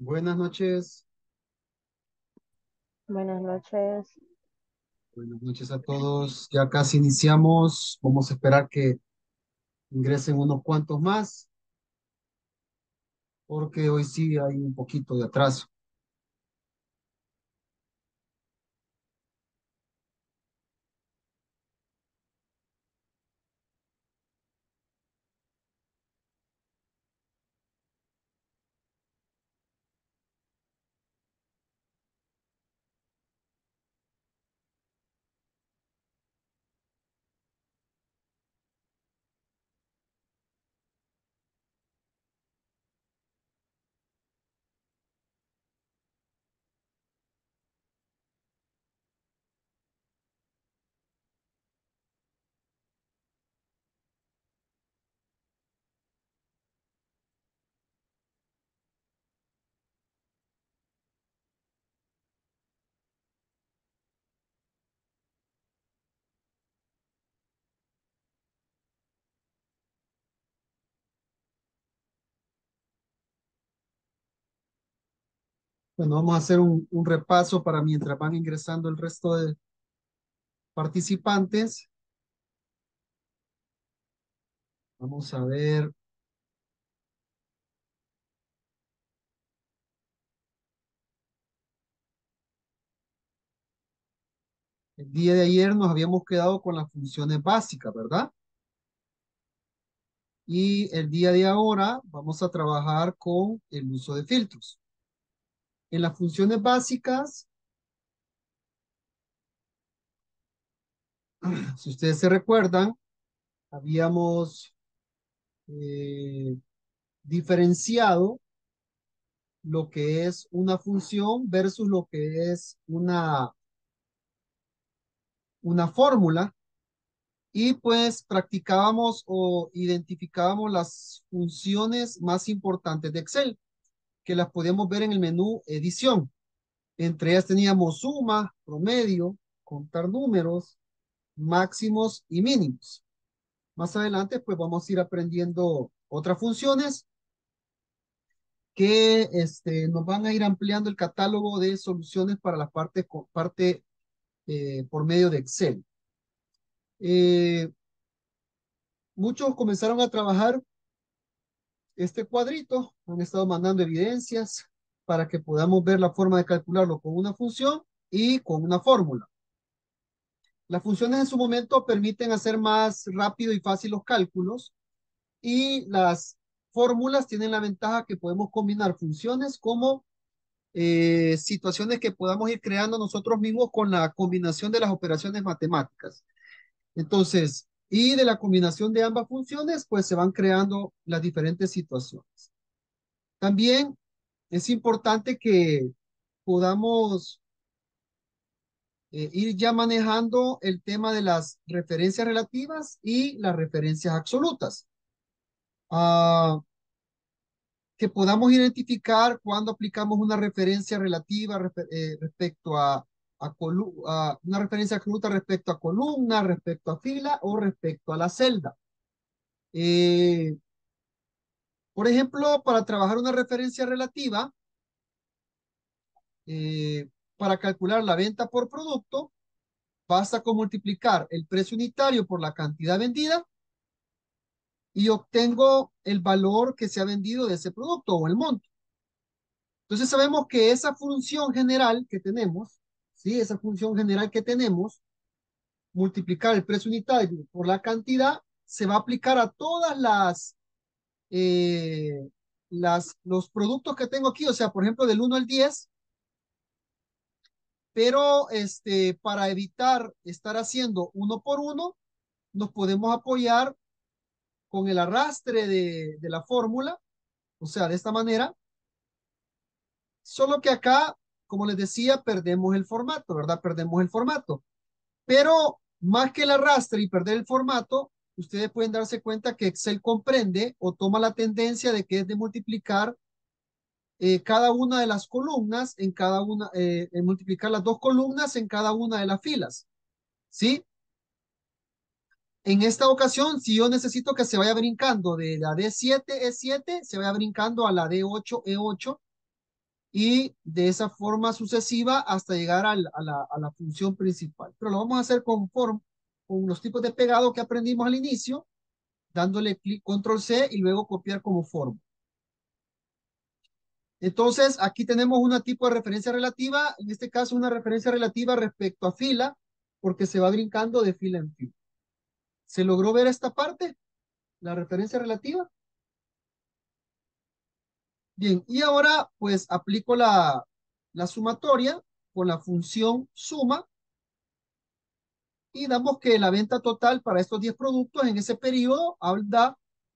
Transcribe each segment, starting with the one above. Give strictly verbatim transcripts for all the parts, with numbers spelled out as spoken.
Buenas noches, Buenas noches. buenas noches a todos. Ya casi iniciamos. Vamos a esperar que ingresen unos cuantos más, porque hoy sí hay un poquito de atraso. Bueno, vamos a hacer un, un repaso para mientras van ingresando el resto de participantes. Vamos a ver. El día de ayer nos habíamos quedado con las funciones básicas, ¿verdad? Y el día de ahora vamos a trabajar con el uso de filtros. En las funciones básicas, si ustedes se recuerdan, habíamos eh, diferenciado lo que es una función versus lo que es una, una fórmula y pues practicábamos o identificábamos las funciones más importantes de Excel, que las podíamos ver en el menú edición. Entre ellas teníamos suma, promedio, contar números, máximos y mínimos. Más adelante pues vamos a ir aprendiendo otras funciones que este, nos van a ir ampliando el catálogo de soluciones para la parte, parte eh, por medio de Excel. Eh, Muchos comenzaron a trabajar este cuadrito, han estado mandando evidencias para que podamos ver la forma de calcularlo con una función y con una fórmula. Las funciones en su momento permiten hacer más rápido y fácil los cálculos y las fórmulas tienen la ventaja que podemos combinar funciones como eh, situaciones que podamos ir creando nosotros mismos con la combinación de las operaciones matemáticas. Entonces, y de la combinación de ambas funciones, pues se van creando las diferentes situaciones. También es importante que podamos eh, ir ya manejando el tema de las referencias relativas y las referencias absolutas. Ah, que podamos identificar cuando aplicamos una referencia relativa respe- eh, respecto a, a, colu- a una referencia absoluta respecto a columna, respecto a fila o respecto a la celda. Eh, Por ejemplo, para trabajar una referencia relativa, eh, para calcular la venta por producto, basta con multiplicar el precio unitario por la cantidad vendida y obtengo el valor que se ha vendido de ese producto o el monto. Entonces sabemos que esa función general que tenemos, ¿sí? Esa función general que tenemos, multiplicar el precio unitario por la cantidad, se va a aplicar a todas las, eh, las, los productos que tengo aquí. O sea, por ejemplo, del uno al diez, pero este, para evitar estar haciendo uno por uno, nos podemos apoyar con el arrastre de, de la fórmula, o sea, de esta manera, solo que acá, como les decía, perdemos el formato, ¿verdad? Perdemos el formato, pero más que el arrastre y perder el formato, ustedes pueden darse cuenta que Excel comprende o toma la tendencia de que es de multiplicar eh, cada una de las columnas en cada una, eh, en multiplicar las dos columnas en cada una de las filas, ¿sí? En esta ocasión, si yo necesito que se vaya brincando de la D siete E siete, se vaya brincando a la D ocho E ocho, y de esa forma sucesiva hasta llegar al- a la, a la función principal. Pero lo vamos a hacer con, form- con los tipos de pegado que aprendimos al inicio, dándole clic control C y luego copiar como forma. Entonces, aquí tenemos un tipo de referencia relativa, en este caso una referencia relativa respecto a fila, porque se va brincando de fila en fila. ¿Se logró ver esta parte? La referencia relativa. Bien, y ahora pues aplico la, la sumatoria con la función suma y damos que la venta total para estos diez productos en ese periodo da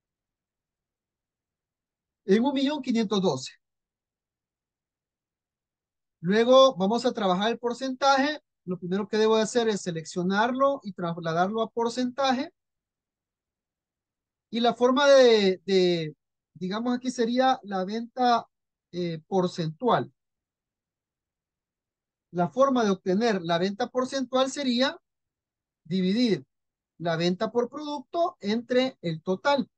en un millón quinientos doce. Luego vamos a trabajar el porcentaje. Lo primero que debo de hacer es seleccionarlo y trasladarlo a porcentaje. Y la forma de, de digamos aquí sería la venta eh, porcentual. La forma de obtener la venta porcentual sería dividir la venta por producto entre el total.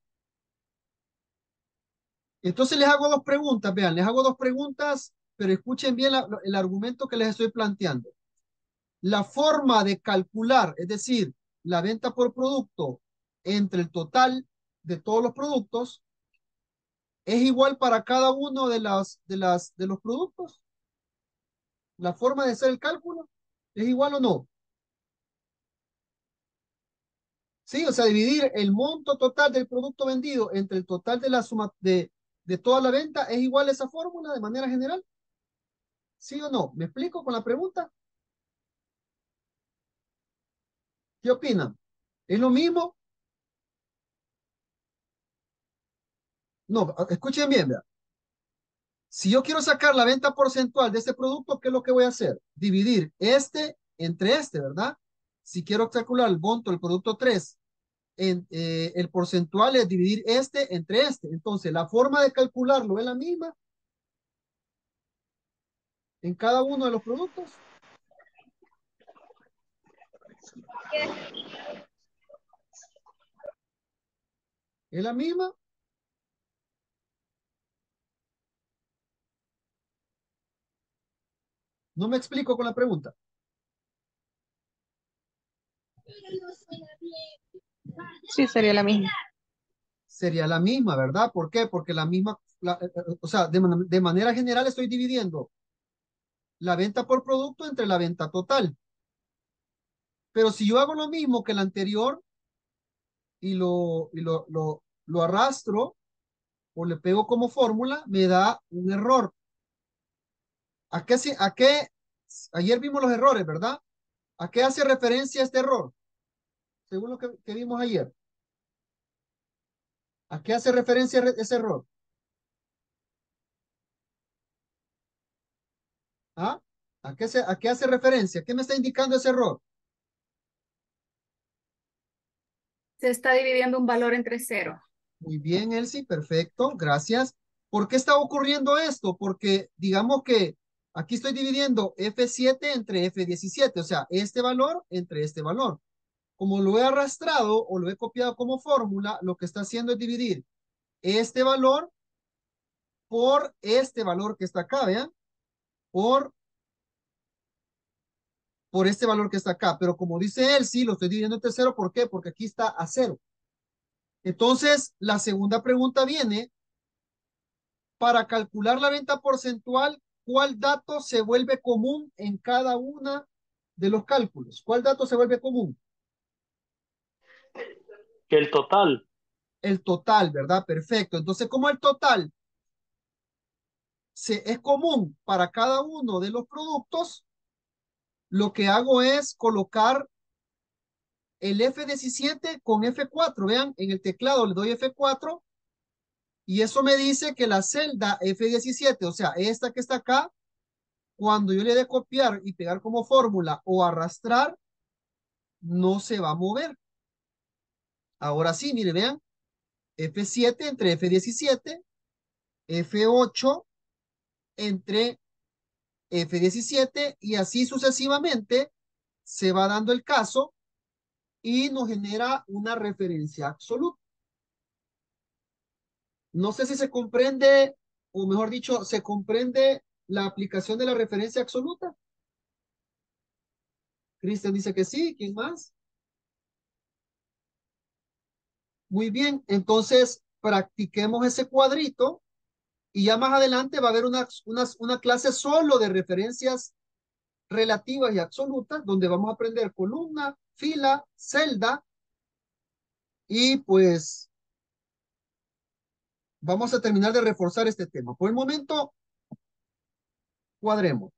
Entonces les hago dos preguntas, vean, les hago dos preguntas, pero escuchen bien la, el argumento que les estoy planteando. La forma de calcular, es decir, la venta por producto entre el total de todos los productos, es igual para cada uno de, las, de, las, de los productos. La forma de hacer el cálculo es igual o no. Sí, o sea, dividir el monto total del producto vendido entre el total de la suma de, de toda la venta es igual a esa fórmula de manera general. ¿Sí o no? ¿Me explico con la pregunta? ¿Qué opinan? ¿Es lo mismo? No, escuchen bien, vean. Si yo quiero sacar la venta porcentual de este producto, ¿qué es lo que voy a hacer? Dividir este entre este, ¿verdad? Si quiero calcular el monto del producto tres, en, eh, el porcentual es dividir este entre este. Entonces, la forma de calcularlo es la misma en cada uno de los productos. ¿Es la misma? No me explico con la pregunta. Sí, sería la misma. Sería la misma, ¿verdad? ¿Por qué? Porque la misma, la, eh, eh, o sea, de, man- de manera general estoy dividiendo la venta por producto entre la venta total. Pero si yo hago lo mismo que el anterior y lo, y lo, lo, lo arrastro o le pego como fórmula, me da un error. ¿A qué, se- a qué? Ayer vimos los errores, ¿verdad? ¿A qué hace referencia este error? Según lo que, que vimos ayer. ¿A qué hace referencia re- ese error? ¿Ah? ¿A qué, se, ¿A qué hace referencia? ¿Qué me está indicando ese error? Se está dividiendo un valor entre cero. Muy bien, Elsie, perfecto, gracias. ¿Por qué está ocurriendo esto? Porque digamos que aquí estoy dividiendo F siete entre F diecisiete, o sea, este valor entre este valor. Como lo he arrastrado o lo he copiado como fórmula, lo que está haciendo es dividir este valor por este valor que está acá, ¿vean? Por, por este valor que está acá. Pero como dice él, sí, lo estoy dividiendo entre cero. ¿Por qué? Porque aquí está a cero. Entonces, la segunda pregunta viene, para calcular la venta porcentual, ¿cuál dato se vuelve común en cada una de los cálculos? ¿Cuál dato se vuelve común? Que el total. El total, ¿verdad? Perfecto. Entonces, como el total se, es común para cada uno de los productos, lo que hago es colocar el F diecisiete con F cuatro. Vean, en el teclado le doy F cuatro y eso me dice que la celda F diecisiete, o sea, esta que está acá, cuando yo le dé copiar y pegar como fórmula o arrastrar, no se va a mover. Ahora sí, mire, vean, F siete entre F diecisiete, F ocho entre F diecisiete y así sucesivamente se va dando el caso y nos genera una referencia absoluta. No sé si se comprende, o mejor dicho, se comprende la aplicación de la referencia absoluta? Cristian dice que sí. ¿Quién más? Muy bien. Entonces, practiquemos ese cuadrito y ya más adelante va a haber una, una, una clase solo de referencias relativas y absolutas, donde vamos a aprender columna, fila, celda, y pues vamos a terminar de reforzar este tema. Por el momento, cuadremos.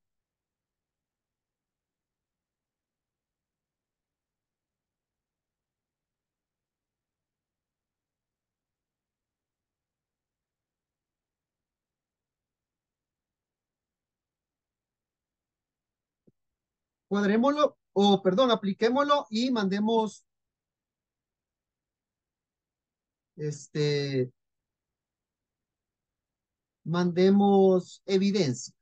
Cuadrémoslo, o perdón, apliquémoslo y mandemos este, mandemos evidencia.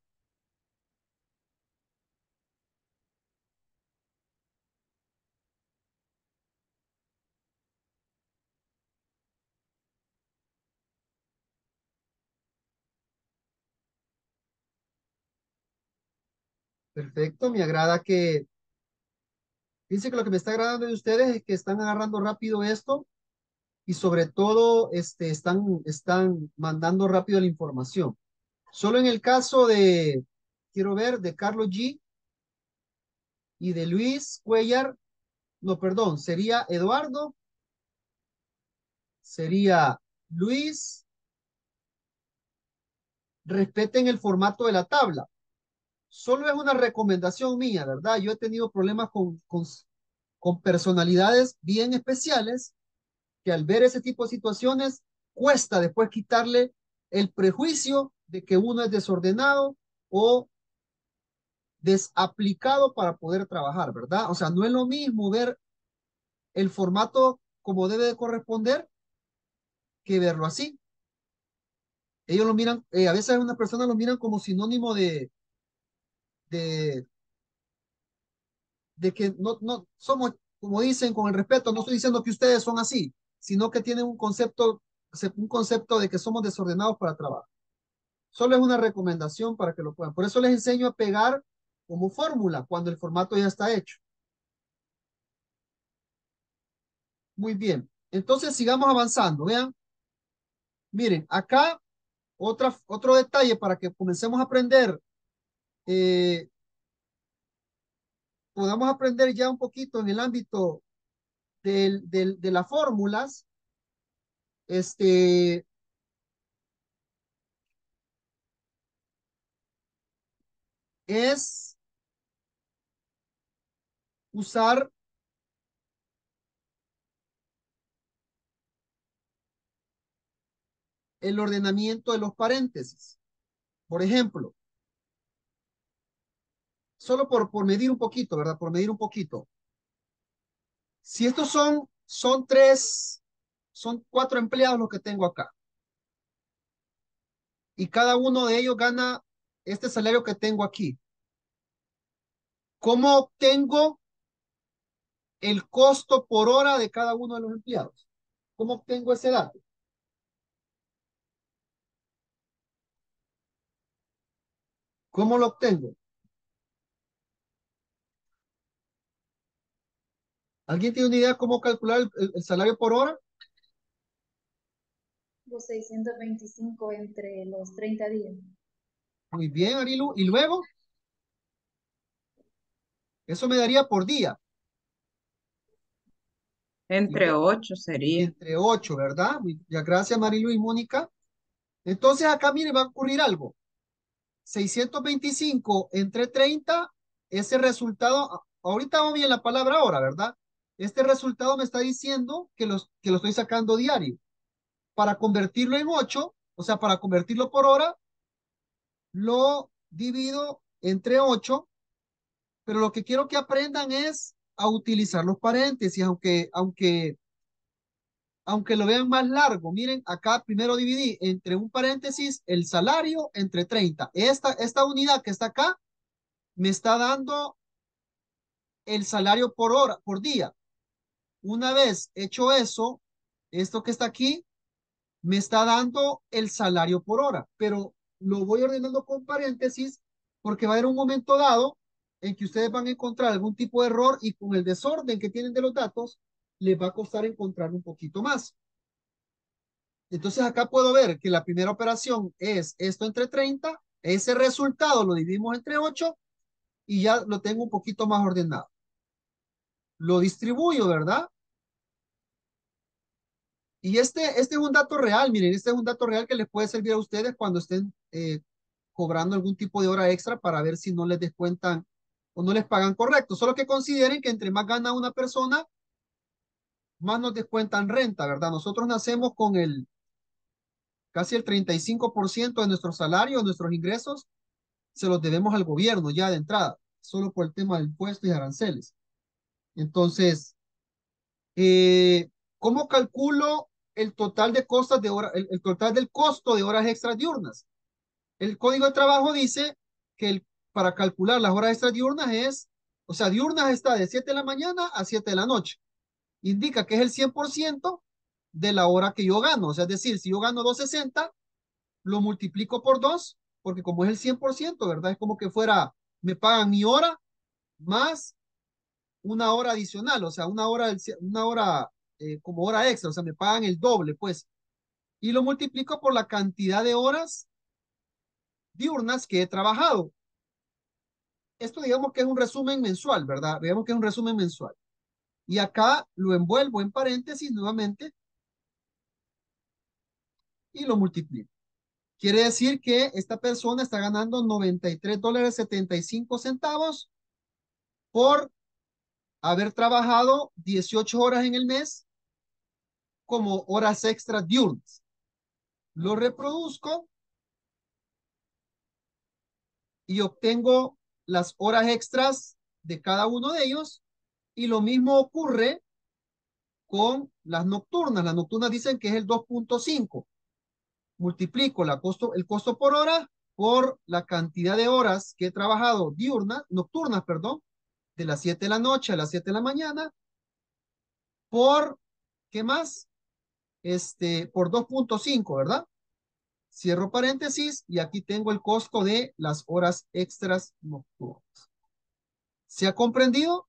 Perfecto, me agrada que, dice que lo que me está agradando de ustedes es que están agarrando rápido esto y sobre todo este, están, están mandando rápido la información. Solo en el caso de, quiero ver, de Carlos G y de Luis Cuellar, no, perdón, sería Eduardo, sería Luis, respeten el formato de la tabla. Solo es una recomendación mía, ¿verdad? Yo he tenido problemas con, con, con personalidades bien especiales que al ver ese tipo de situaciones cuesta después quitarle el prejuicio de que uno es desordenado o desaplicado para poder trabajar, ¿verdad? O sea, no es lo mismo ver el formato como debe de corresponder que verlo así. Ellos lo miran, eh, a veces unas personas lo miran como sinónimo de, de, de que no, no somos, como dicen, con el respeto, no estoy diciendo que ustedes son así, sino que tienen un concepto, un concepto de que somos desordenados para trabajar. Solo es una recomendación para que lo puedan. Por eso les enseño a pegar como fórmula cuando el formato ya está hecho. Muy bien. Entonces sigamos avanzando. Vean, miren, acá otra, otro detalle para que comencemos a aprender, eh, podamos aprender ya un poquito en el ámbito del, del, de las fórmulas, este, es usar el ordenamiento de los paréntesis. Por ejemplo, solo por, por medir un poquito, ¿verdad? Por medir un poquito. Si estos son, son tres, son cuatro empleados los que tengo acá. Y cada uno de ellos gana este salario que tengo aquí. ¿Cómo obtengo el costo por hora de cada uno de los empleados? ¿Cómo obtengo ese dato? ¿Cómo lo obtengo? ¿Alguien tiene una idea cómo calcular el, el- el salario por hora? Los seiscientos veinticinco entre los treinta días. Muy bien, Arilu. ¿Y luego? Eso me daría por día. Y Entre luego, ocho sería. entre ocho, ¿verdad? Muy- ya, gracias, Marilu y Mónica. Entonces acá, mire, va a ocurrir algo. seiscientos veinticinco entre treinta, ese resultado, a- ahorita vamos bien la palabra ahora, ¿verdad? Este resultado me está diciendo que, los, que lo estoy sacando diario. Para convertirlo en ocho, o sea, para convertirlo por hora, lo divido entre ocho, pero lo que quiero que aprendan es a utilizar los paréntesis, aunque, aunque, aunque lo vean más largo. Miren, acá primero dividí entre un paréntesis el salario entre treinta. Esta, esta unidad que está acá me está dando el salario por hora, por día. Una vez hecho eso, esto que está aquí me está dando el salario por hora, pero lo voy ordenando con paréntesis porque va a haber un momento dado en que ustedes van a encontrar algún tipo de error y con el desorden que tienen de los datos, les va a costar encontrar un poquito más. Entonces acá puedo ver que la primera operación es esto entre treinta, ese resultado lo dividimos entre ocho y ya lo tengo un poquito más ordenado. Lo distribuyo, ¿verdad? Y este, este es un dato real, miren, este es un dato real que les puede servir a ustedes cuando estén eh, cobrando algún tipo de hora extra para ver si no les descuentan o no les pagan correcto. Solo que consideren que entre más gana una persona, más nos descuentan renta, ¿verdad? Nosotros nacemos con el casi el treinta y cinco por ciento de nuestro salario, de nuestros ingresos, se los debemos al gobierno ya de entrada, solo por el tema de impuestos y aranceles. Entonces, eh, ¿cómo calculo el total de costas de hora, el, el total del costo de horas extras diurnas? El código de trabajo dice que el, para calcular las horas extras diurnas es, o sea, diurnas está de siete de la mañana a siete de la noche. Indica que es el cien por ciento de la hora que yo gano. O sea, es decir, si yo gano doscientos sesenta, lo multiplico por dos, porque como es el cien por ciento, ¿verdad? Es como que fuera, me pagan mi hora más una hora adicional, o sea, una hora, del- una hora eh, como hora extra, o sea, me pagan el doble, pues. Y lo multiplico por la cantidad de horas diurnas que he trabajado. Esto digamos que es un resumen mensual, ¿verdad? Digamos que es un resumen mensual. Y acá lo envuelvo en paréntesis nuevamente y lo multiplico. Quiere decir que esta persona está ganando noventa y tres dólares setenta y cinco centavos por haber trabajado dieciocho horas en el mes como horas extras diurnas. Lo reproduzco y obtengo las horas extras de cada uno de ellos. Y lo mismo ocurre con las nocturnas. Las nocturnas dicen que es el dos punto cinco. Multiplico la costo, el costo por hora por la cantidad de horas que he trabajado diurnas, nocturnas, perdón, de las siete de la noche a las siete de la mañana, por, ¿qué más? Este, por dos punto cinco, ¿verdad? Cierro paréntesis y aquí tengo el costo de las horas extras nocturnas. ¿Se ha comprendido?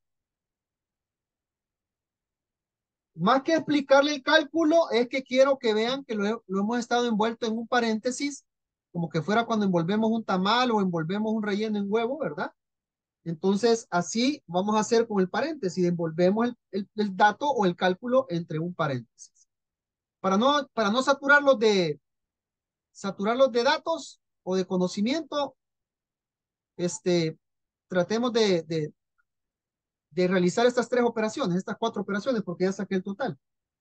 Más que explicarle el cálculo, es que quiero que vean que lo, he- lo hemos estado envuelto en un paréntesis, como que fuera cuando envolvemos un tamal o envolvemos un relleno en huevo, ¿verdad? Entonces, así vamos a hacer con el paréntesis, envolvemos el, el- el dato o el cálculo entre un paréntesis. Para no, para no saturarlos de, saturarlos de datos o de conocimiento, este, tratemos de, de, de realizar estas tres operaciones, estas cuatro operaciones, porque ya saqué el total.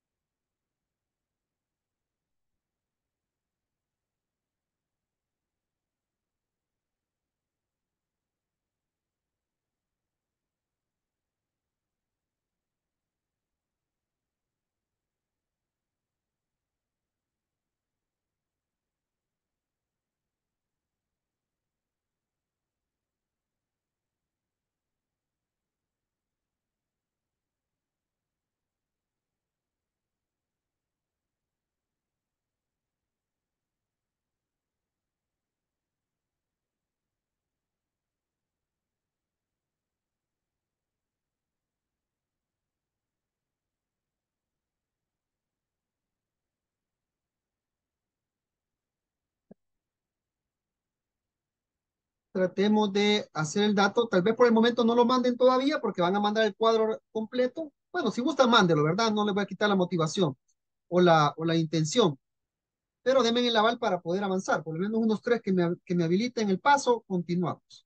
Tratemos de hacer el dato. Tal vez por el momento no lo manden todavía porque van a mandar el cuadro completo. Bueno, si gustan, mándelo, ¿verdad? No les voy a quitar la motivación o la, o la intención. Pero denme el aval para poder avanzar. Por lo menos unos tres que me, que me habiliten el paso. Continuamos.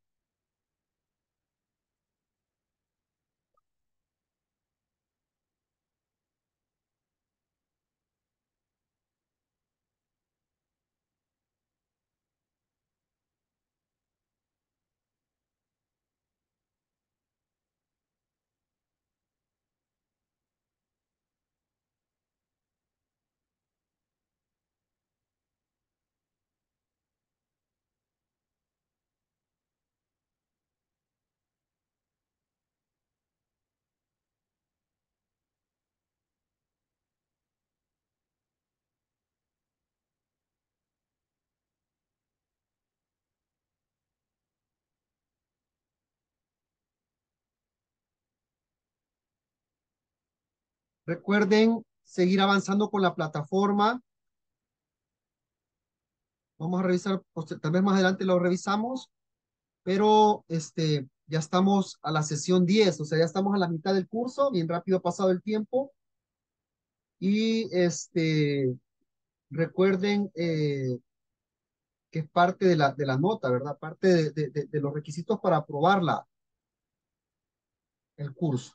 Recuerden seguir avanzando con la plataforma. Vamos a revisar, pues, tal vez más adelante lo revisamos, pero este, ya estamos a la sesión diez, o sea, ya estamos a la mitad del curso, bien rápido ha pasado el tiempo. Y este, recuerden eh, que es parte de la, de la nota, ¿verdad? Parte de, de, de, de los requisitos para aprobar la, el curso.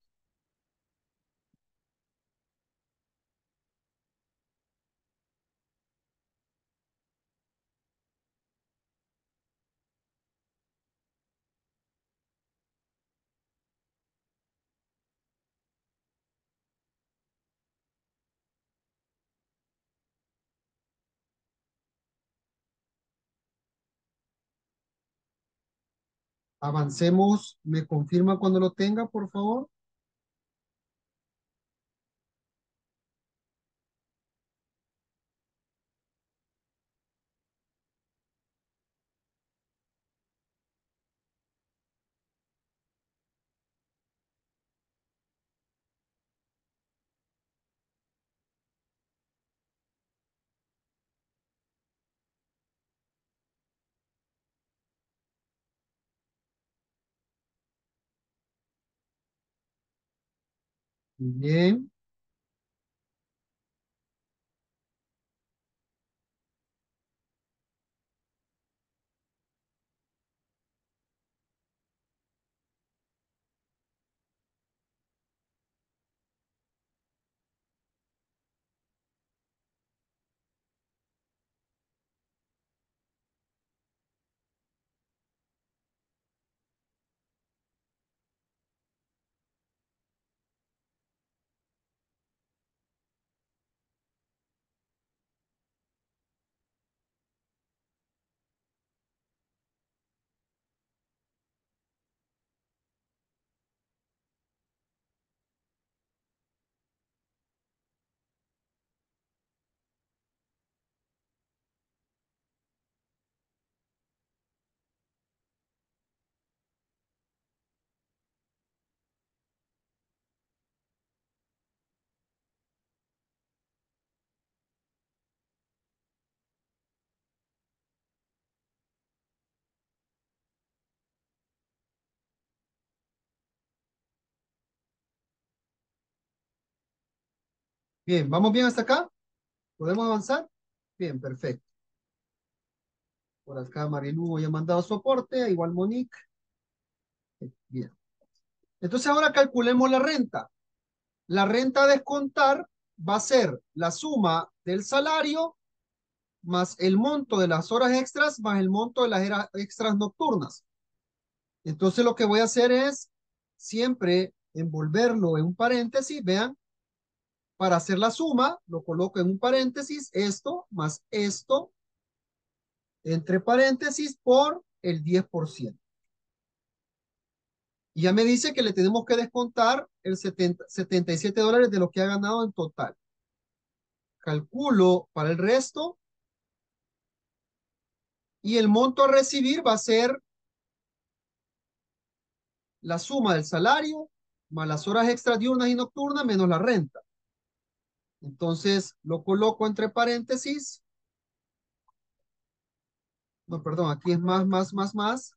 Avancemos. ¿Me confirma cuando lo tenga, por favor? Bien. Bien, ¿vamos bien hasta acá? ¿Podemos avanzar? Bien, perfecto. Por acá Marilu ya ha mandado su aporte, igual Monique. Bien. Entonces ahora calculemos la renta. La renta a descontar va a ser la suma del salario más el monto de las horas extras más el monto de las horas extras nocturnas. Entonces lo que voy a hacer es siempre envolverlo en un paréntesis, vean, para hacer la suma, lo coloco en un paréntesis, esto más esto, entre paréntesis, por el diez por ciento. Y ya me dice que le tenemos que descontar el setenta, setenta y siete dólares de lo que ha ganado en total. Calculo para el resto y el monto a recibir va a ser la suma del salario más las horas extras diurnas y nocturnas menos la renta. Entonces lo coloco entre paréntesis. No, perdón, aquí es más, más, más, más,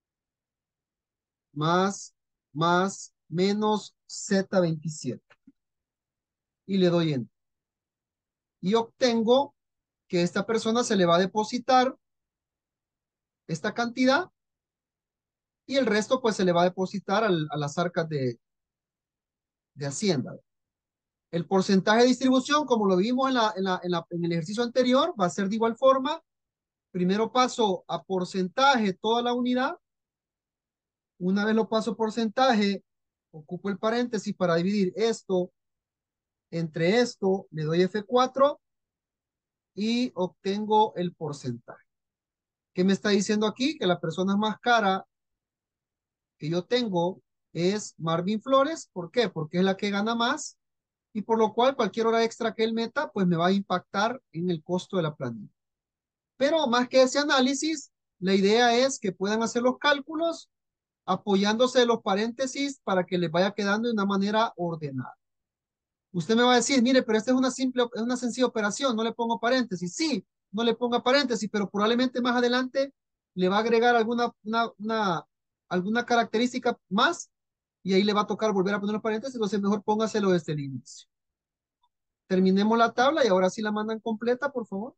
más, más, menos Z veintisiete. Y le doy enter. Y obtengo que esta persona se le va a depositar esta cantidad y el resto pues se le va a depositar al, a las arcas de, de Hacienda. El porcentaje de distribución, como lo vimos en, la, en, la, en, la, en el ejercicio anterior, va a ser de igual forma. Primero paso a porcentaje toda la unidad. Una vez lo paso a porcentaje, ocupo el paréntesis para dividir esto entre esto, le doy F cuatro y obtengo el porcentaje. ¿Qué me está diciendo aquí? Que la persona más cara que yo tengo es Marvin Flores. ¿Por qué? Porque es la que gana más y por lo cual cualquier hora extra que él meta, pues me va a impactar en el costo de la planilla. Pero más que ese análisis, la idea es que puedan hacer los cálculos apoyándose de los paréntesis para que les vaya quedando de una manera ordenada. Usted me va a decir, mire, pero esta es una simple, es una sencilla operación, no le pongo paréntesis. Sí, no le ponga paréntesis, pero probablemente más adelante le va a agregar alguna, una, una, alguna característica más y ahí le va a tocar volver a poner los paréntesis, entonces mejor póngaselo desde el inicio. Terminemos la tabla y ahora sí la mandan completa, por favor.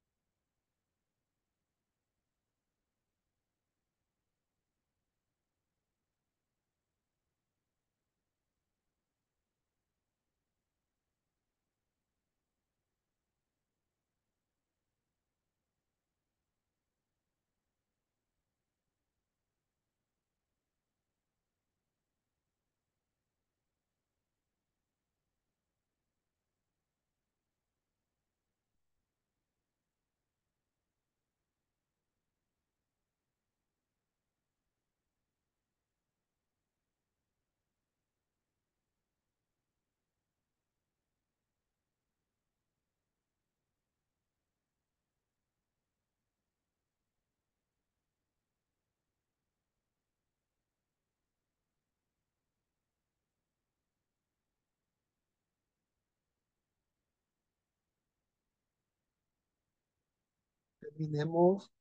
Terminemos.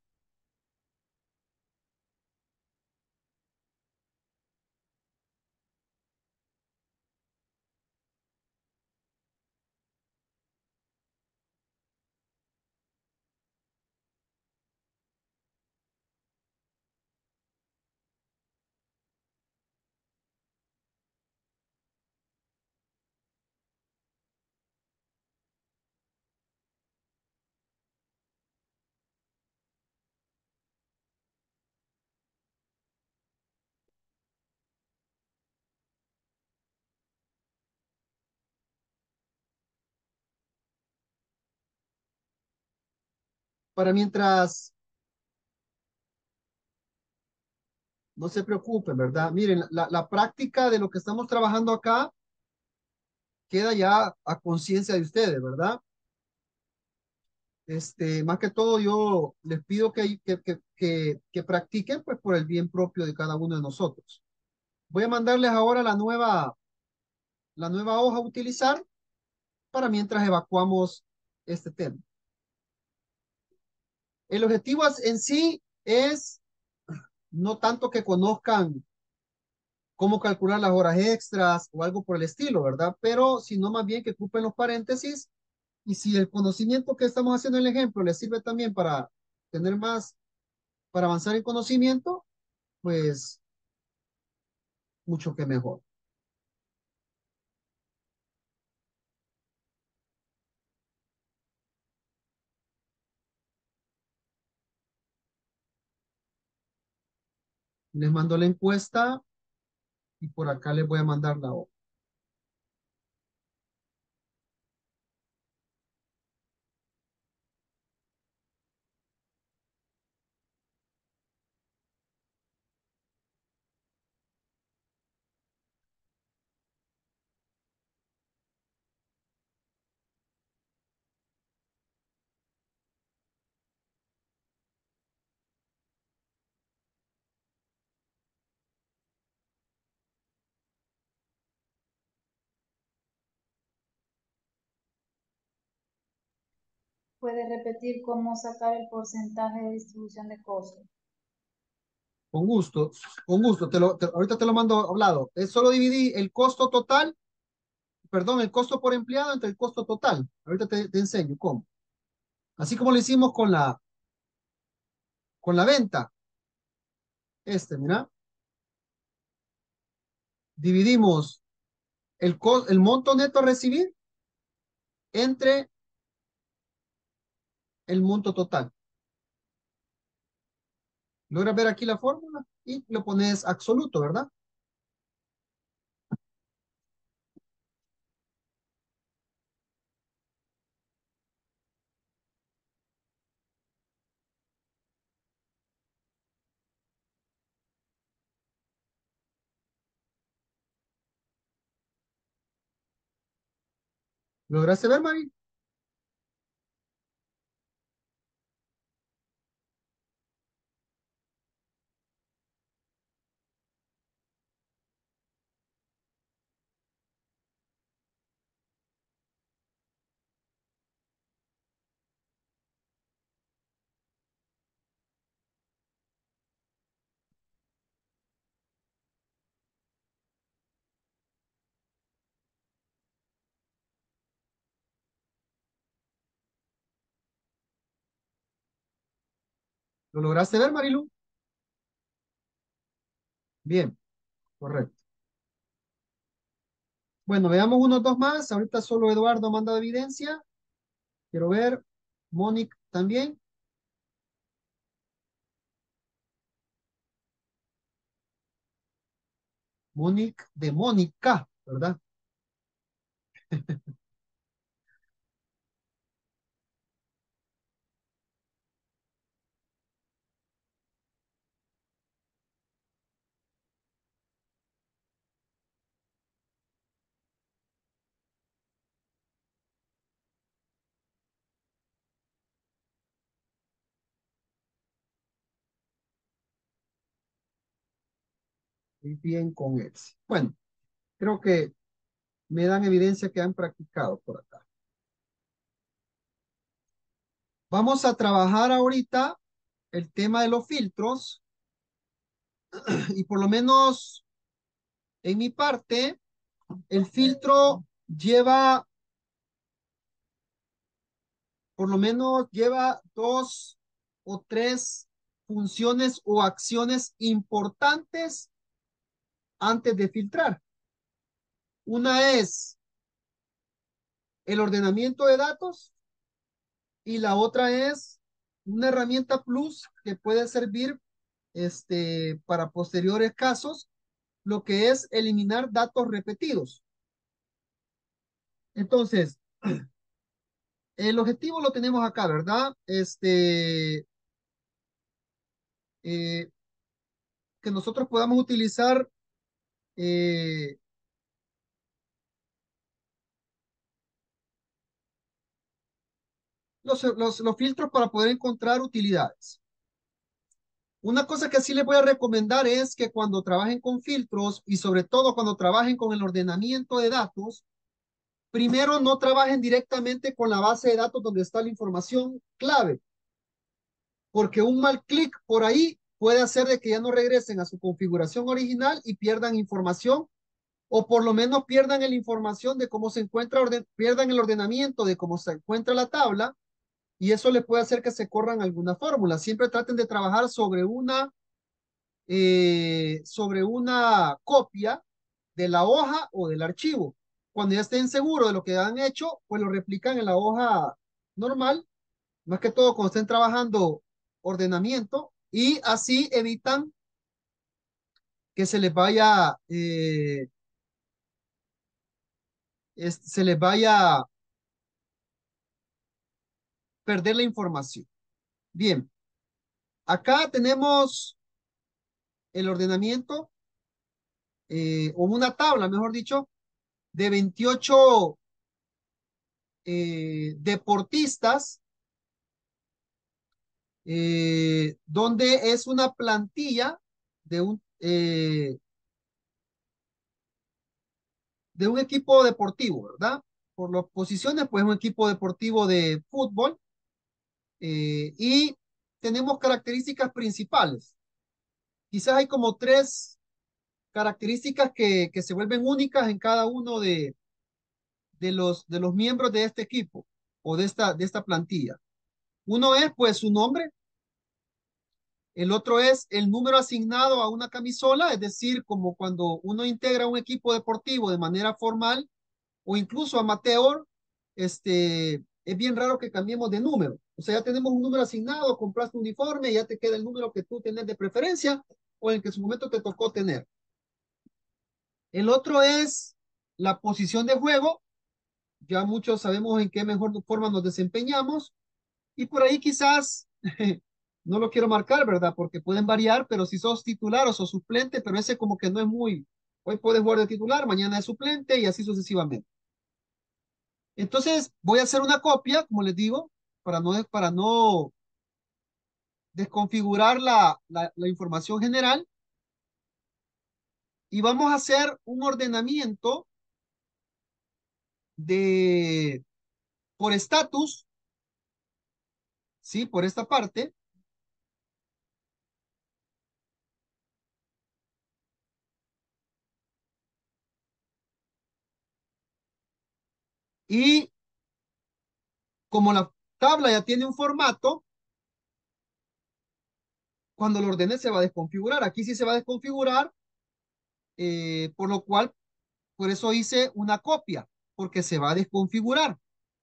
Para mientras, no se preocupen, ¿verdad? Miren, la, la práctica de lo que estamos trabajando acá queda ya a conciencia de ustedes, ¿verdad? Este, más que todo, yo les pido que, que, que, que, que practiquen pues por el bien propio de cada uno de nosotros. Voy a mandarles ahora la nueva, la nueva hoja a utilizar para mientras evacuamos este tema. El objetivo es- en sí es no tanto que conozcan cómo calcular las horas extras o algo por el estilo, ¿verdad? Pero sino más bien que ocupen los paréntesis y si el conocimiento que estamos haciendo en el ejemplo les sirve también para tener más, para avanzar en conocimiento, pues mucho que mejor. Les mando la encuesta y por acá les voy a mandar la hoja. ¿Puede repetir cómo sacar el porcentaje de distribución de costos? Con gusto, con gusto. Te lo, te- ahorita te lo mando hablado. Es solo dividir el costo total, perdón, el costo por empleado entre el costo total. Ahorita te, te enseño cómo. Así como lo hicimos con la, con la venta. Este, mira, dividimos el, co- el monto neto a recibir entre el monto total. Logras ver aquí la fórmula y lo pones absoluto, ¿verdad? ¿Lograste ver, Mari? ¿Lo lograste ver, Marilu? Bien, correcto. Bueno, veamos unos dos más. Ahorita solo Eduardo manda evidencia. Quiero ver. Mónica también. Mónica de Mónica, ¿verdad? Muy bien con él. Bueno, creo que me dan evidencia que han practicado por acá. Vamos a trabajar ahorita el tema de los filtros y por lo menos en mi parte, el filtro lleva, por lo menos lleva dos o tres funciones o acciones importantes antes de filtrar. Una es el ordenamiento de datos y la otra es una herramienta plus que puede servir este, para posteriores casos, lo que es eliminar datos repetidos. Entonces, el objetivo lo tenemos acá, ¿verdad? Este, eh, que nosotros podamos utilizar eh, los, los, los filtros para poder encontrar utilidades. Una cosa que sí les voy a recomendar es que cuando trabajen con filtros y sobre todo cuando trabajen con el ordenamiento de datos, primero no trabajen directamente con la base de datos donde está la información clave, porque un mal clic por ahí puede hacer de que ya no regresen a su configuración original y pierdan información o por lo menos pierdan la información de cómo se encuentra, orden, pierdan el ordenamiento de cómo se encuentra la tabla y eso le puede hacer que se corran alguna fórmula. Siempre traten de trabajar sobre una, eh, sobre una copia de la hoja o del archivo. Cuando ya estén seguros de lo que han hecho, pues lo replican en la hoja normal, más que todo cuando estén trabajando ordenamiento y así evitan que se les vaya, eh, es, se les vaya a perder la información. Bien, acá tenemos el ordenamiento eh, o una tabla, mejor dicho, de veintiocho eh, deportistas, eh, donde es una plantilla de un, eh, de un equipo deportivo, ¿verdad? Por las posiciones, pues un equipo deportivo de fútbol eh, y tenemos características principales. Quizás hay como tres características que, que se vuelven únicas en cada uno de, de, los, de los miembros de este equipo o de esta, de esta plantilla. Uno es pues su nombre, el otro es el número asignado a una camisola, es decir, como cuando uno integra un equipo deportivo de manera formal o incluso amateur, este, es bien raro que cambiemos de número. O sea, ya tenemos un número asignado, compraste un uniforme, ya te queda el número que tú tenés de preferencia o el que en su momento te tocó tener. El otro es la posición de juego. Ya muchos sabemos en qué mejor forma nos desempeñamos y por ahí quizás, no lo quiero marcar, ¿verdad? Porque pueden variar, pero si sos titular o sos suplente, pero ese como que no es muy, hoy puedes jugar de titular, mañana de suplente y así sucesivamente. Entonces voy a hacer una copia, como les digo, para no, para no desconfigurar la, la, la información general y vamos a hacer un ordenamiento de por estatus, ¿sí? Por esta parte. Y como la tabla ya tiene un formato, Cuando lo ordene se va a desconfigurar. Aquí sí se va a desconfigurar, eh, por lo cual, por eso hice una copia, porque se va a desconfigurar.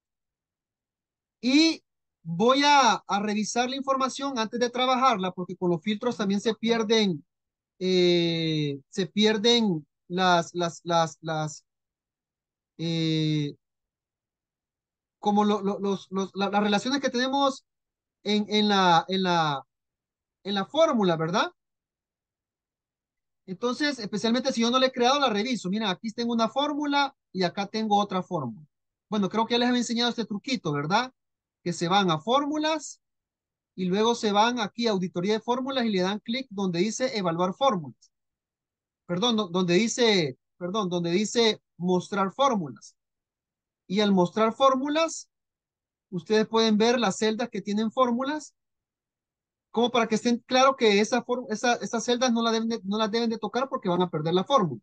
Y voy a, a revisar la información antes de trabajarla, porque con los filtros también se pierden, eh, se pierden las, las, las, las, eh, como lo- lo- los, los- la- las relaciones que tenemos en, en la, en la, en la fórmula, ¿verdad? Entonces, especialmente si yo no le he creado, la reviso. Mira, aquí tengo una fórmula y acá tengo otra fórmula. Bueno, creo que ya les había enseñado este truquito, ¿verdad? Que se van a fórmulas y luego se van aquí a auditoría de fórmulas y le dan clic donde dice evaluar fórmulas. Perdón, do- donde dice, perdón, donde dice mostrar fórmulas. Y al mostrar fórmulas, ustedes pueden ver las celdas que tienen fórmulas, como para que estén claro que esa, for- esa, esas celdas no, la deben de, no las deben de tocar porque van a perder la fórmula.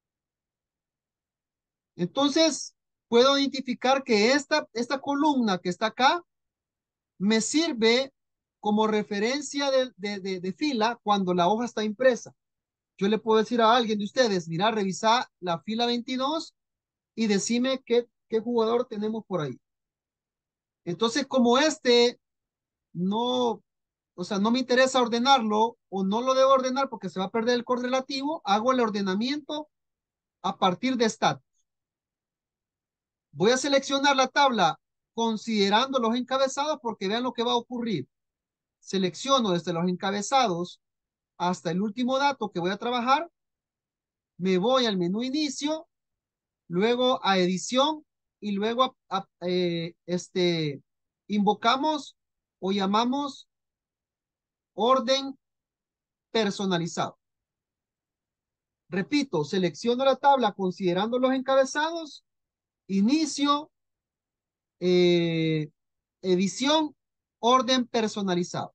Entonces, puedo identificar que esta, esta columna que está acá me sirve como referencia de, de, de, de fila cuando la hoja está impresa. Yo le puedo decir a alguien de ustedes, mira, revisa la fila veintidós y decime qué, qué jugador tenemos por ahí. Entonces, como este no, o sea, no me interesa ordenarlo o no lo debo ordenar porque se va a perder el correlativo, hago el ordenamiento a partir de status. Voy a seleccionar la tabla considerando los encabezados porque vean lo que va a ocurrir. Selecciono desde los encabezados hasta el último dato que voy a trabajar, me voy al menú inicio, luego a edición y luego a, a, eh, este, invocamos o llamamos orden personalizado. Repito, selecciono la tabla considerando los encabezados, inicio, eh, edición, orden personalizado.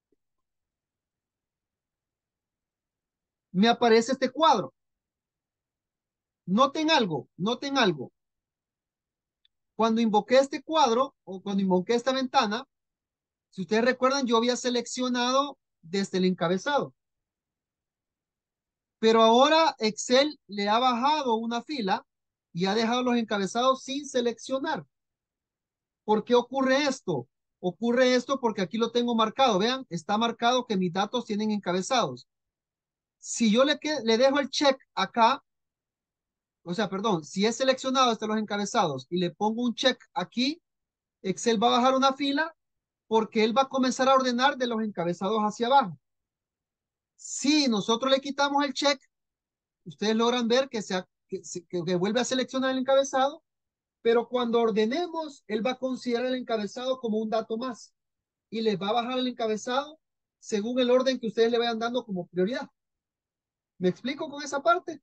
Me aparece este cuadro. Noten algo, noten algo. Cuando invoqué este cuadro o cuando invoqué esta ventana, si ustedes recuerdan, yo había seleccionado desde el encabezado. Pero ahora Excel le ha bajado una fila y ha dejado los encabezados sin seleccionar. ¿Por qué ocurre esto? Ocurre esto porque aquí lo tengo marcado. Vean, está marcado que mis datos tienen encabezados. Si yo le, le dejo el check acá, o sea, perdón, si he seleccionado hasta los encabezados y le pongo un check aquí, Excel va a bajar una fila porque él va a comenzar a ordenar de los encabezados hacia abajo. Si nosotros le quitamos el check, ustedes logran ver que, se, que, que, que vuelve a seleccionar el encabezado, pero cuando ordenemos, él va a considerar el encabezado como un dato más y les va a bajar el encabezado según el orden que ustedes le vayan dando como prioridad. ¿Me explico con esa parte?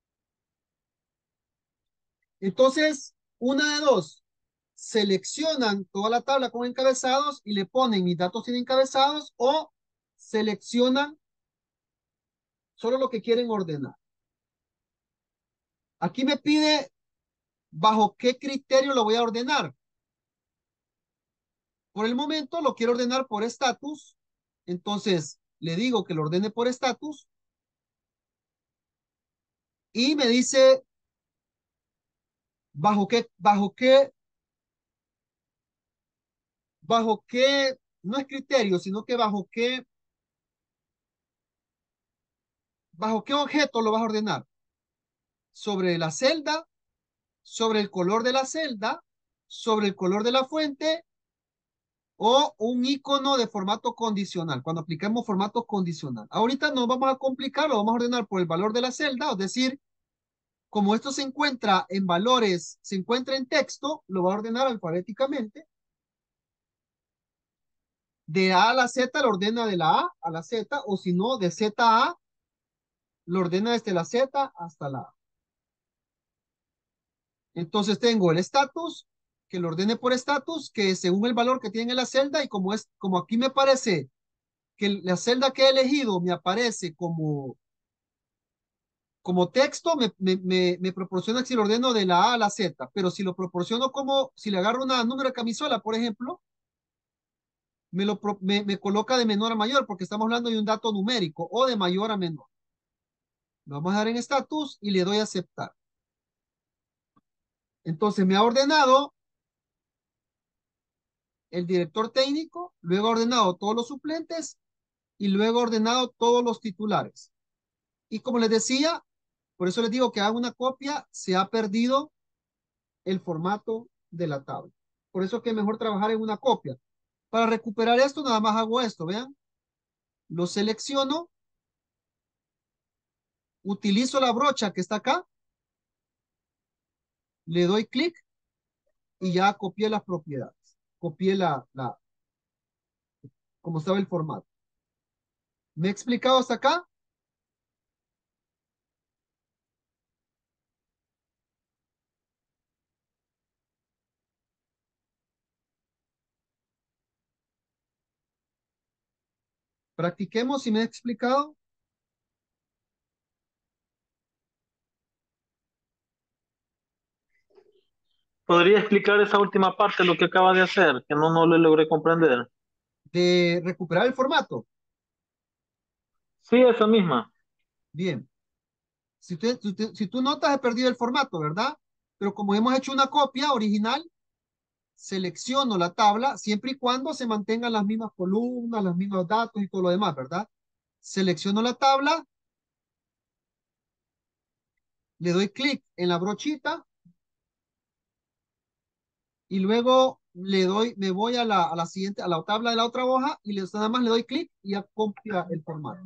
Entonces, una de dos, seleccionan toda la tabla con encabezados y le ponen mis datos sin encabezados o seleccionan solo lo que quieren ordenar. Aquí me pide bajo qué criterio lo voy a ordenar. Por el momento lo quiero ordenar por estatus. Entonces le digo que lo ordene por estatus. Y me dice bajo qué, bajo qué, bajo qué, no es criterio, sino que bajo qué, bajo qué objeto lo vas a ordenar. Sobre la celda, sobre el color de la celda, sobre el color de la fuente o un icono de formato condicional, cuando aplicamos formato condicional. Ahorita nos vamos a complicar, lo vamos a ordenar por el valor de la celda, es decir, como esto se encuentra en valores, se encuentra en texto, lo va a ordenar alfabéticamente. De A a la Z lo ordena de la A a la Z, o si no, de Z a A lo ordena desde la Z hasta la A. Entonces tengo el estatus, que lo ordene por estatus, que según el valor que tiene la celda, y como, es, como aquí me parece que la celda que he elegido me aparece como, como texto, me, me, me, me proporciona si lo ordeno de la A a la Z, pero si lo proporciono como, si le agarro una número de camisola, por ejemplo, me, lo, pro- me, me coloca de menor a mayor porque estamos hablando de un dato numérico o de mayor a menor. Lo vamos a dar en estatus y le doy a aceptar. Entonces me ha ordenado el director técnico, luego ha ordenado todos los suplentes y luego ha ordenado todos los titulares. Y como les decía, por eso les digo que hagan una copia, se ha perdido el formato de la tabla. Por eso es que es mejor trabajar en una copia. Para recuperar esto, nada más hago esto, vean. Lo selecciono, utilizo la brocha que está acá, le doy clic y ya copié las propiedades. Copié la, la, como estaba el formato. ¿Me he explicado hasta acá? Practiquemos si me he explicado. ¿Podría explicar esa última parte, lo que acaba de hacer, que no, no lo logré comprender? De recuperar el formato. Sí, esa misma. Bien. Si, tú- si tú- si tú notas, he perdido el formato, ¿verdad? Pero como hemos hecho una copia original, selecciono la tabla siempre y cuando se mantengan las mismas columnas, los mismos datos y todo lo demás, ¿verdad? Selecciono la tabla, le doy clic en la brochita y luego le doy, me voy a la, a la siguiente, a la tabla de la otra hoja y le, nada más le doy clic y ya copia el formato.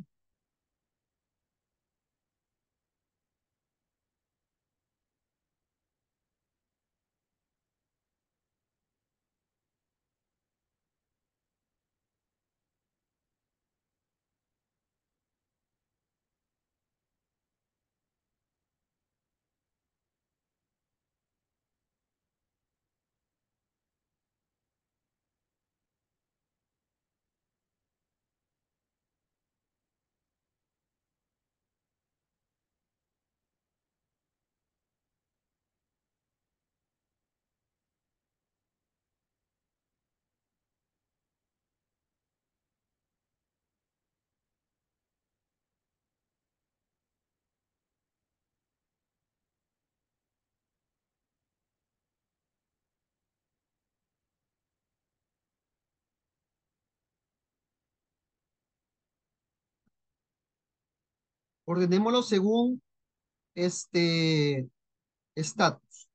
Ordenémoslo según este estatus.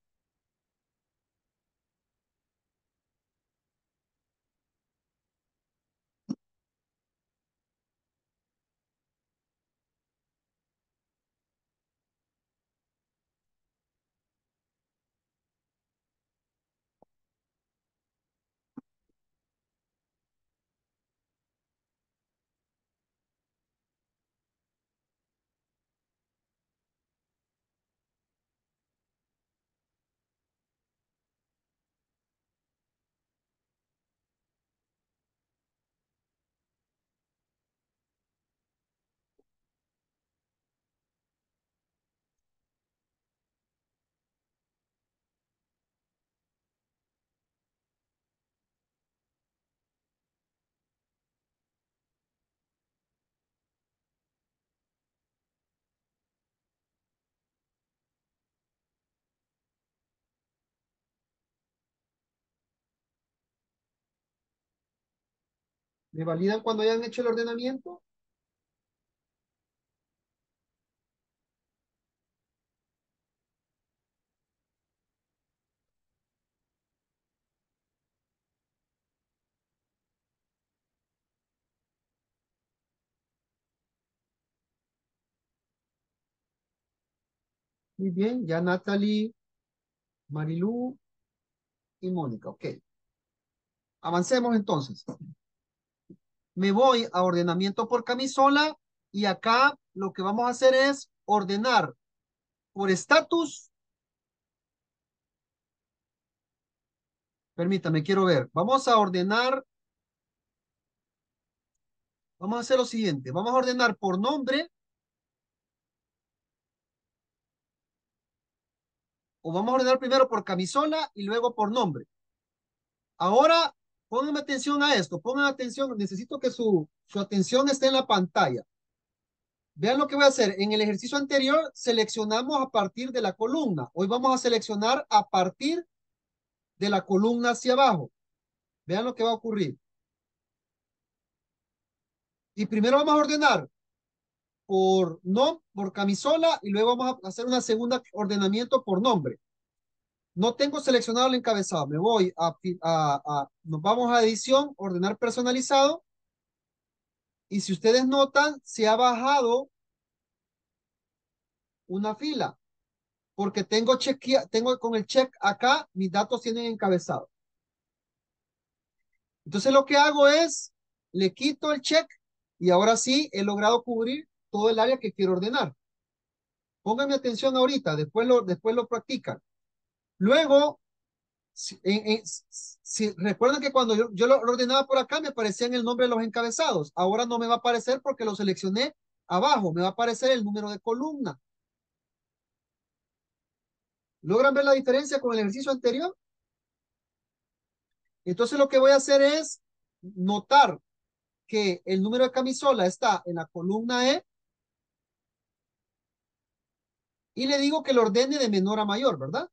¿Me validan cuando hayan hecho el ordenamiento? Muy bien, ya Natalie, Marilú y Mónica. Ok. Avancemos entonces. Me voy a ordenamiento por camisola y acá lo que vamos a hacer es ordenar por estatus. Permítame, quiero ver. Vamos a ordenar, vamos a hacer lo siguiente. Vamos a ordenar por nombre o vamos a ordenar primero por camisola y luego por nombre. Ahora Pónganme atención a esto, pongan atención, necesito que su, su atención esté en la pantalla. Vean lo que voy a hacer. En el ejercicio anterior seleccionamos a partir de la columna. Hoy vamos a seleccionar a partir de la columna hacia abajo. Vean lo que va a ocurrir. Y primero vamos a ordenar por no, por camisola y luego vamos a hacer una segunda ordenamiento por nombre. No tengo seleccionado el encabezado. Me voy a, a, a nos vamos a edición, ordenar personalizado. Y si ustedes notan, se ha bajado una fila porque tengo cheque, tengo con el check acá, mis datos tienen encabezado. Entonces lo que hago es, le quito el check y ahora sí he logrado cubrir todo el área que quiero ordenar. Pónganme atención ahorita, después lo, después lo practican. Luego, si, en, en, si recuerdan que cuando yo, yo lo ordenaba por acá me aparecían el nombre de los encabezados. Ahora no me va a aparecer porque lo seleccioné abajo, me va a aparecer el número de columna. ¿Logran ver la diferencia con el ejercicio anterior? Entonces lo que voy a hacer es notar que el número de camisola está en la columna E y le digo que lo ordene de menor a mayor, ¿verdad?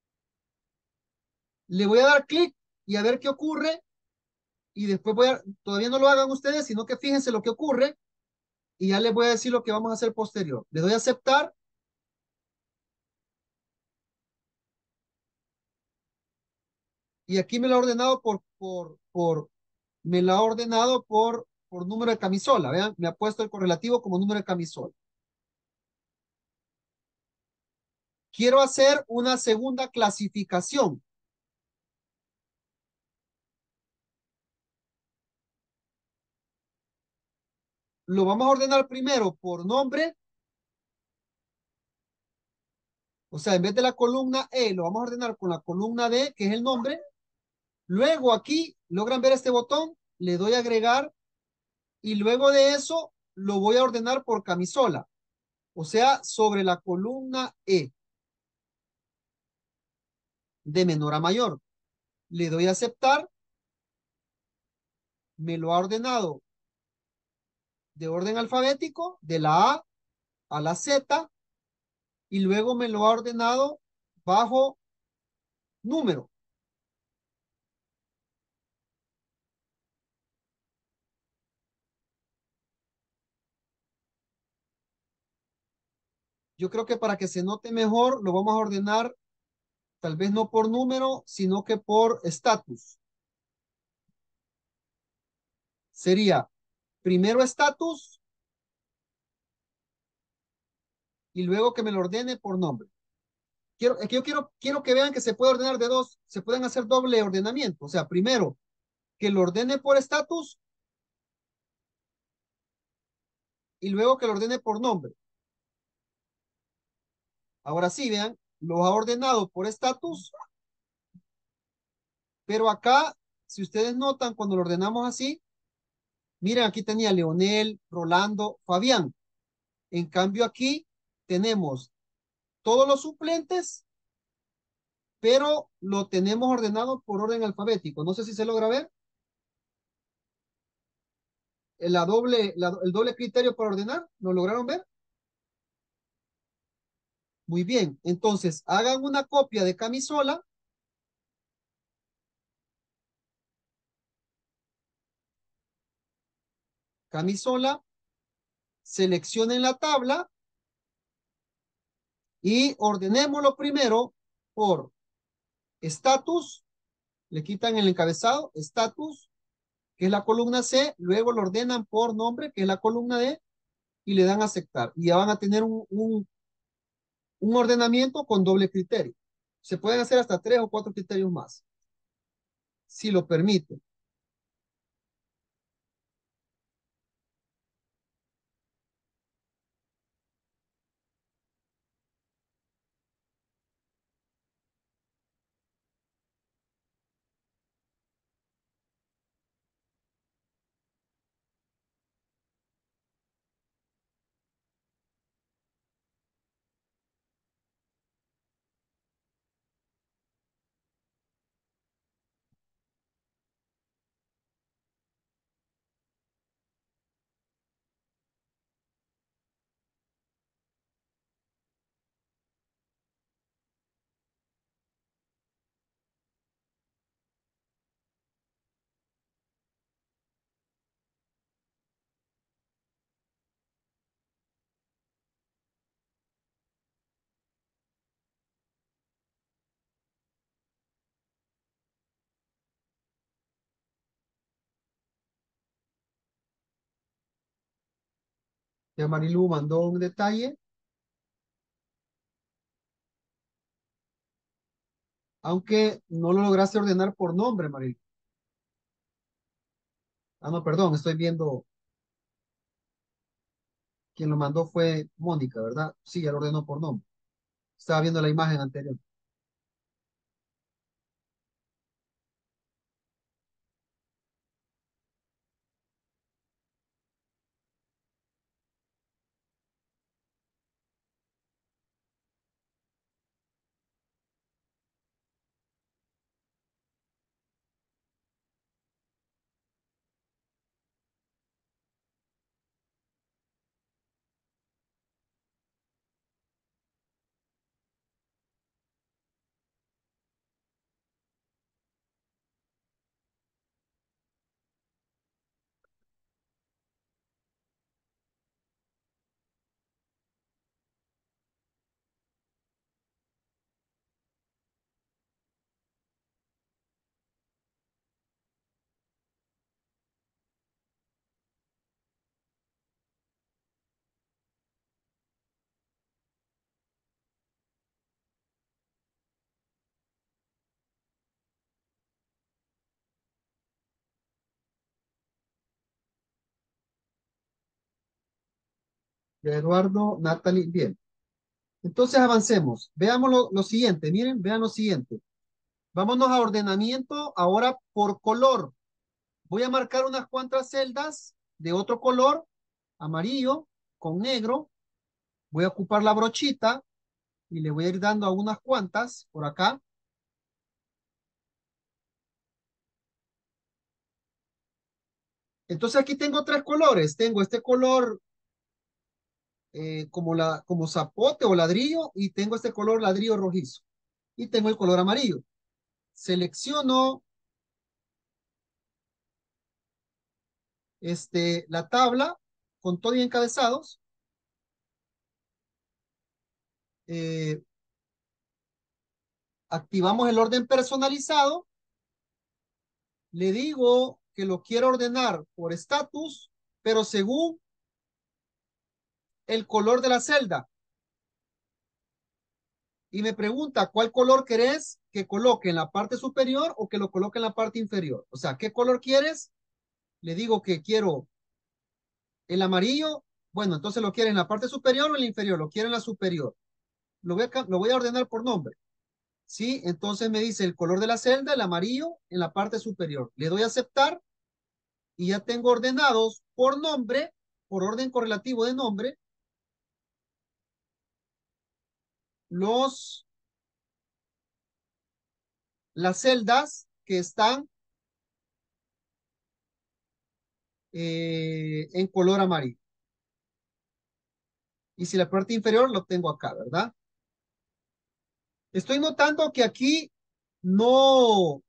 Le voy a dar clic y a ver qué ocurre y después voy a, todavía no lo hagan ustedes, sino que fíjense lo que ocurre y ya les voy a decir lo que vamos a hacer posterior. Le doy a aceptar y aquí me lo ha ordenado por, por, por, me lo ha ordenado por, por número de camisola, vean, me ha puesto el correlativo como número de camisola. Quiero hacer una segunda clasificación. Lo vamos a ordenar primero por nombre. O sea, en vez de la columna E, lo vamos a ordenar con la columna D, que es el nombre. Luego aquí, ¿logran ver este botón? Le doy a agregar y luego de eso lo voy a ordenar por camisola. O sea, sobre la columna E, de menor a mayor. Le doy a aceptar. Me lo ha ordenado de orden alfabético, de la A a la Z, y luego me lo ha ordenado bajo número. Yo creo que para que se note mejor, lo vamos a ordenar tal vez no por número, sino que por estatus. Sería primero estatus y luego que me lo ordene por nombre. Quiero, es que yo quiero, quiero que vean que se puede ordenar de dos, se pueden hacer doble ordenamiento. O sea, primero que lo ordene por estatus y luego que lo ordene por nombre. Ahora sí, vean, lo ha ordenado por estatus, pero acá, si ustedes notan, cuando lo ordenamos así, miren, aquí tenía Leonel, Rolando, Fabián. En cambio, aquí tenemos todos los suplentes, pero lo tenemos ordenado por orden alfabético. No sé si se logra ver. La doble, la- el doble criterio para ordenar, ¿lo lograron ver? Muy bien. Entonces, hagan una copia de camisola. Camisola, seleccionen la tabla y ordenémoslo primero por estatus. Le quitan el encabezado, estatus, que es la columna C. Luego lo ordenan por nombre, que es la columna D, y le dan a aceptar. Y ya van a tener un, un, un ordenamiento con doble criterio. Se pueden hacer hasta tres o cuatro criterios más, si lo permite. Ya Marilu mandó un detalle, aunque no lo lograste ordenar por nombre, Marilu. Ah, no, perdón, estoy viendo, quien lo mandó fue Mónica, ¿verdad? Sí, ya lo ordenó por nombre. Estaba viendo la imagen anterior. De Eduardo, Natalie, bien. Entonces avancemos. Veamos lo, lo siguiente, miren, vean lo siguiente. Vámonos a ordenamiento ahora por color. Voy a marcar unas cuantas celdas de otro color, amarillo, con negro. Voy a ocupar la brochita y le voy a ir dando a unas cuantas por acá. Entonces aquí tengo tres colores. Tengo este color eh, como, la, como zapote o ladrillo y tengo este color ladrillo rojizo. Y tengo el color amarillo. Selecciono este, la tabla con todo y encabezados. Eh, activamos el orden personalizado. Le digo que lo quiero ordenar por estatus, pero según el color de la celda. Y me pregunta, ¿cuál color querés que coloque en la parte superior o que lo coloque en la parte inferior? O sea, ¿qué color quieres? Le digo que quiero el amarillo. Bueno, entonces lo quiere en la parte superior o en la inferior. Lo quiero en la superior. Lo voy a, lo voy a ordenar por nombre. ¿Sí? Entonces me dice el color de la celda, el amarillo, en la parte superior. Le doy a aceptar y ya tengo ordenados por nombre, por orden correlativo de nombre, los, las celdas que están eh, en color amarillo. Y si la parte inferior lo tengo acá, ¿verdad? Estoy notando que aquí no,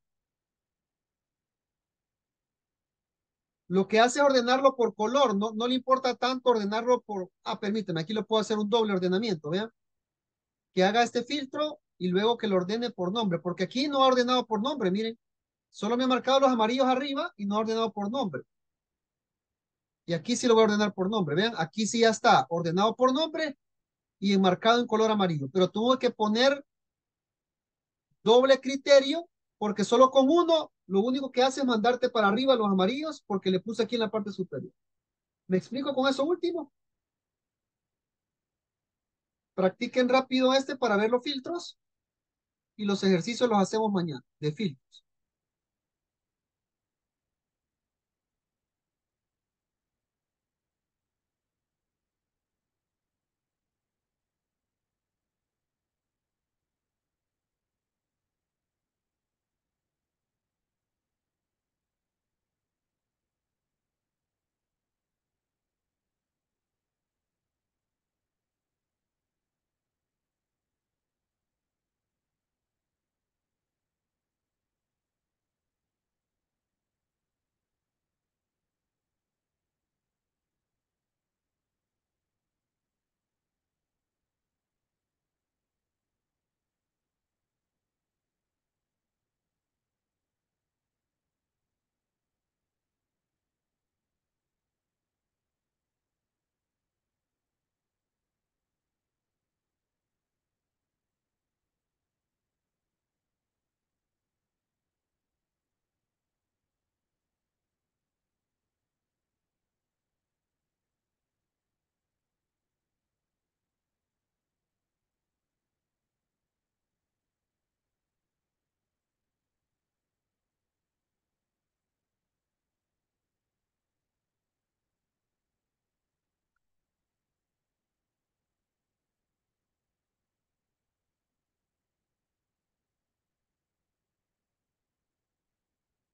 lo que hace es ordenarlo por color, no, no le importa tanto ordenarlo por, ah, permíteme, aquí lo puedo hacer un doble ordenamiento, vean, que haga este filtro y luego que lo ordene por nombre, porque aquí no ha ordenado por nombre, miren, solo me ha marcado los amarillos arriba y no ha ordenado por nombre. Y aquí sí lo voy a ordenar por nombre, vean, aquí sí ya está ordenado por nombre y enmarcado en color amarillo, pero tuve que poner doble criterio porque solo con uno lo único que hace es mandarte para arriba los amarillos porque le puse aquí en la parte superior. ¿Me explico con eso último? Practiquen rápido este para ver los filtros y los ejercicios los hacemos mañana de filtros.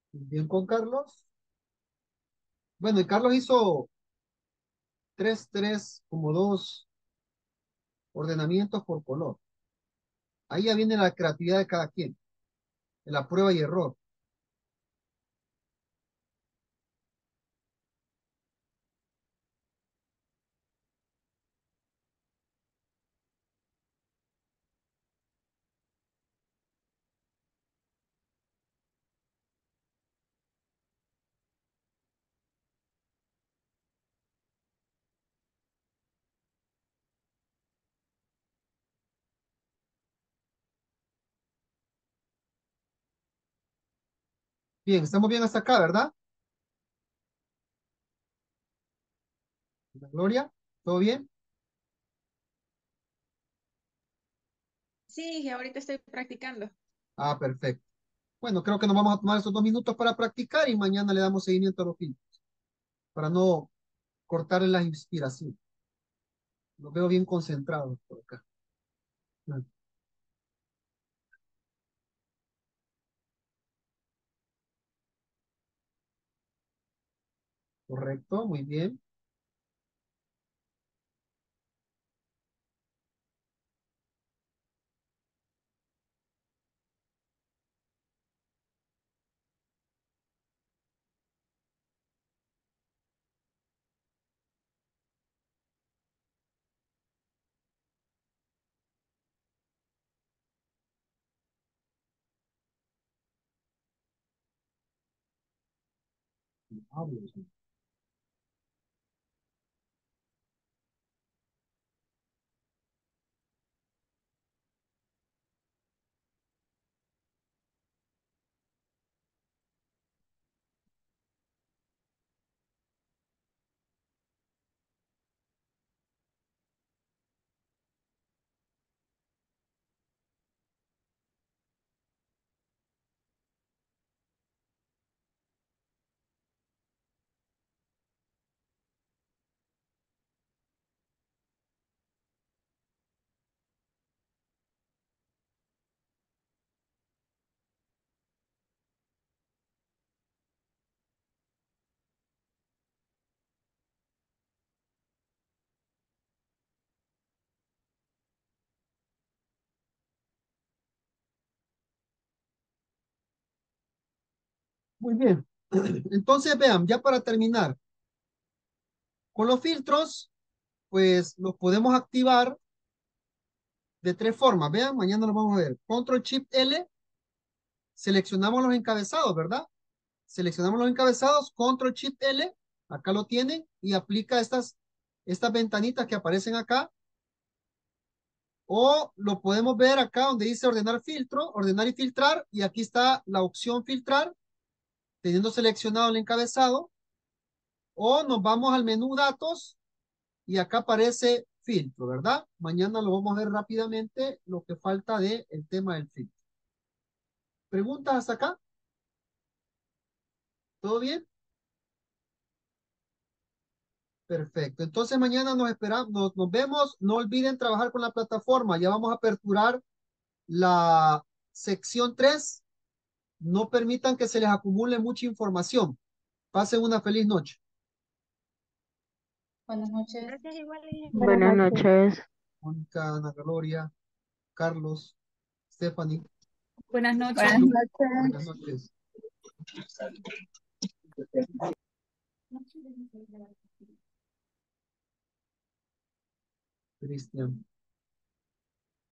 Bien con Carlos. Bueno, y Carlos hizo tres, tres, como dos ordenamientos por color. Ahí ya viene la creatividad de cada quien, de la prueba y error. Bien, estamos bien hasta acá, ¿verdad? Gloria, ¿todo bien? Sí, ahorita estoy practicando. Ah, perfecto. Bueno, creo que nos vamos a tomar esos dos minutos para practicar y mañana le damos seguimiento a los filtros, para no cortarle la inspiración. Los veo bien concentrados por acá. Ah, correcto, muy bien. Muy bien. Entonces, vean, ya para terminar, con los filtros, pues los podemos activar de tres formas. Vean, mañana lo vamos a ver. Control Shift L, seleccionamos los encabezados, ¿verdad? Seleccionamos los encabezados, Control Shift L, acá lo tienen, y aplica estas, estas ventanitas que aparecen acá. O lo podemos ver acá donde dice ordenar filtro, ordenar y filtrar, y aquí está la opción filtrar, teniendo seleccionado el encabezado. O nos vamos al menú datos y acá aparece filtro, ¿verdad? Mañana lo vamos a ver rápidamente lo que falta del tema del filtro. ¿Preguntas hasta acá? ¿Todo bien? Perfecto. Entonces mañana nos esperamos, nos, nos vemos. No olviden trabajar con la plataforma. Ya vamos a aperturar la sección tres. No permitan que se les acumule mucha información. Pasen una feliz noche. Buenas noches. Gracias, igual. Buenas Buenas noches. noches. Mónica, Ana Gloria, Carlos, Stephanie. Buenas noches. Buenas noches. Buenas noches. Cristian.